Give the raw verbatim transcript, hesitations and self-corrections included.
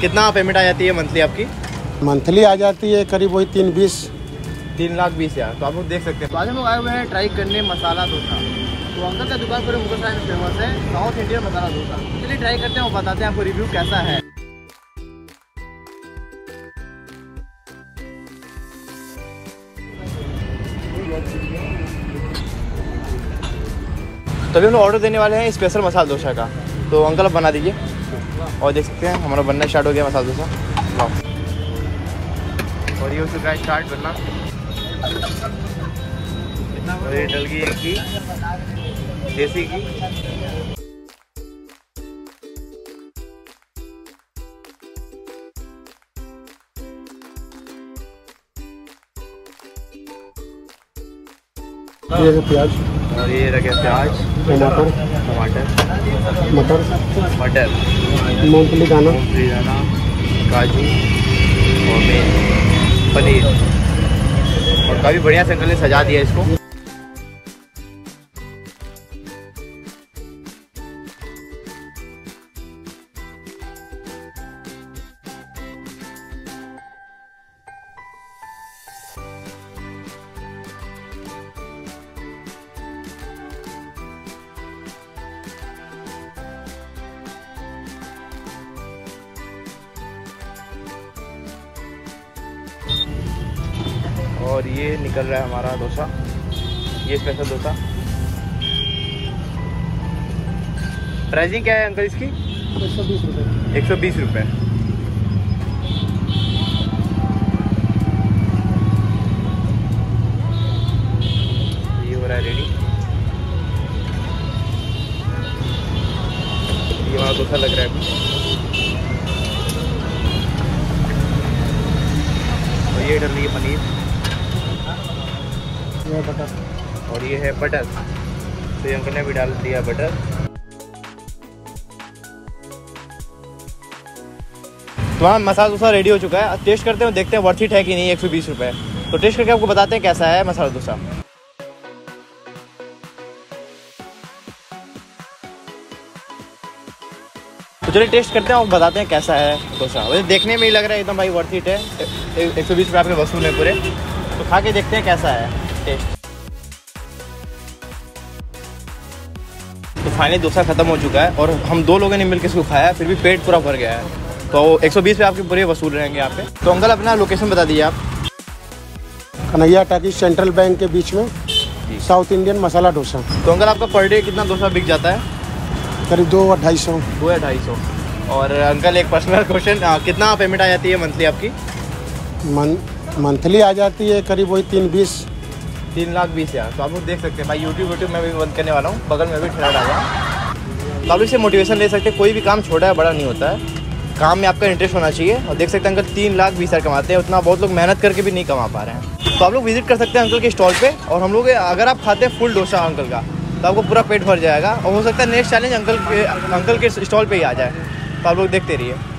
कितना पेमेंट आ जाती है मंथली आपकी? मंथली आ जाती है करीब वही तीन बीस तीन लाख बीस हज़ार। तो आप लोग देख सकते हैं। तो आज हम लोग आए हुए हैं ट्राई करने मसाला डोसा। तो अंकल का दुकान पूरे मुगलसराय में फेमस है, साउथ इंडियन मसाला डोसा। चलिए ट्राई करते हैं और बताते हैं आपको रिव्यू कैसा है। तो अभी हम लोग ऑर्डर देने वाले हैं स्पेशल मसाला डोसा का। तो अंकल आप बना दीजिए। और देख सकते हैं हमारा बनना स्टार्ट हो गया मसाला डोसा। और ये हो चुका है स्टार्ट बनना। और ये डल गई है घी, देसी घी। ये है प्याज, और ये रखे प्याज, टमाटर, टमाटर, मटर मटर, मूंगफली दाना, मूंगफली दाना, काजू और मेन पनीर। और काफ़ी बढ़िया से अंकल ने सजा दिया इसको। और ये निकल रहा है हमारा डोसा, ये स्पेशल डोसा। प्राइसिंग क्या है अंकल इसकी? एक सौ बीस रुपये। एक सौ बीस रुपये। ये हो रहा है रेडी। ये हमारा डोसा लग रहा है अभी। और ये डल रही है पनीर, ये बटर, और ये है बटर। तो ये अंकल ने भी डाल दिया बटर। तो हाँ, मसाला डोसा रेडी हो चुका है। अब टेस्ट करते हैं, देखते हैं वर्थ इट है कि नहीं। एक सौ बीस रुपये। तो टेस्ट करके आपको बताते हैं कैसा है मसाला डोसा। तो चलिए टेस्ट करते हैं और बताते हैं कैसा है डोसा। वैसे देखने में ही लग रहा है एकदम भाई वर्थ इट है। एक सौ बीस रुपये आपके वसूल है पूरे। तो खा के देखते हैं कैसा है टेस्ट। तो फाइनली डोसा खत्म हो चुका है और हम दो लोगों ने मिलकर इसको खाया, फिर भी पेट पूरा भर गया है। तो एक सौ बीस रुपये आपके पूरे वसूल रहेंगे यहाँ पे। तो अंकल अपना लोकेशन बता दीजिए आप। कन्हैया टाकीज सेंट्रल बैंक के बीच में, साउथ इंडियन मसाला डोसा। तो अंकल आपका पर डे कितना डोसा बिक जाता है? करीब दो अढ़ाई सौ दो या ढाई सौ। और अंकल एक पर्सनल क्वेश्चन, कितना पेमेंट आ जाती है मंथली आपकी? मन मंथली आ जाती है करीब वही तीन बीस तीन लाख बीस हज़ार। तो आप लोग देख सकते हैं भाई। यूट्यूब यूट्यूब में भी बंद करने वाला हूँ, बगल में भी ठहरा डाला। तो आप लोग से मोटिवेशन ले सकते हैं। कोई भी काम छोटा है बड़ा नहीं होता है, काम में आपका इंटरेस्ट होना चाहिए। और देख सकते हैं अंकल तीन लाख बीस हज़ार कमाते हैं। उतना बहुत लोग मेहनत करके भी नहीं कमा पा रहे हैं। तो आप लोग विजिट कर सकते हैं अंकल के स्टॉल पे। और हम लोग अगर आप खाते हैं फुल डोसा अंकल का, तो आपको पूरा पेट भर जाएगा। और हो सकता है नेक्स्ट चैलेंज अंकल के अंकल के स्टॉल पे ही आ जाए। तो आप लोग देखते रहिए।